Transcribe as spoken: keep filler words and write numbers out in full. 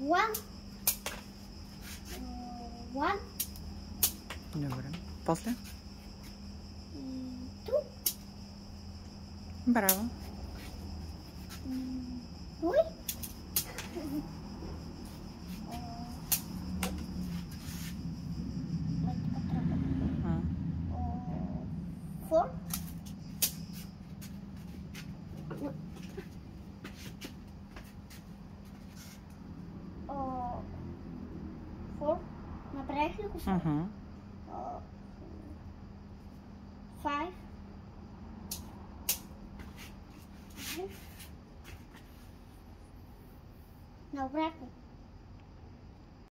One. One. Добре. После? Two. Браво. Three. Four. Four. Направих ли го? Uh-huh. Five. Now racket.